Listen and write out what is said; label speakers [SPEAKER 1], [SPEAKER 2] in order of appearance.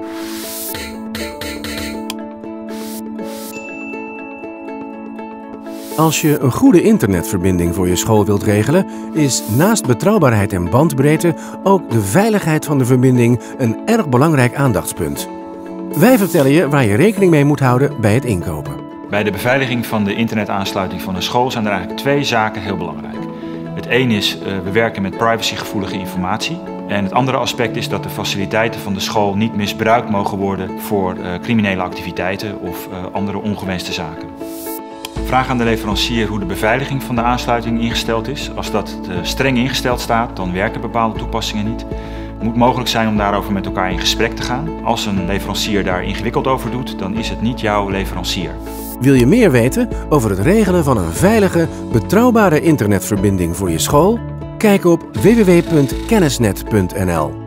[SPEAKER 1] Als je een goede internetverbinding voor je school wilt regelen, is naast betrouwbaarheid en bandbreedte ook de veiligheid van de verbinding een erg belangrijk aandachtspunt. Wij vertellen je waar je rekening mee moet houden bij het inkopen.
[SPEAKER 2] Bij de beveiliging van de internetaansluiting van een school zijn er eigenlijk twee zaken heel belangrijk. Het een is, we werken met privacygevoelige informatie. En het andere aspect is dat de faciliteiten van de school niet misbruikt mogen worden voor criminele activiteiten of andere ongewenste zaken. Vraag aan de leverancier hoe de beveiliging van de aansluiting ingesteld is. Als dat streng ingesteld staat, dan werken bepaalde toepassingen niet. Het moet mogelijk zijn om daarover met elkaar in gesprek te gaan. Als een leverancier daar ingewikkeld over doet, dan is het niet jouw leverancier.
[SPEAKER 1] Wil je meer weten over het regelen van een veilige, betrouwbare internetverbinding voor je school? Kijk op www.kennisnet.nl.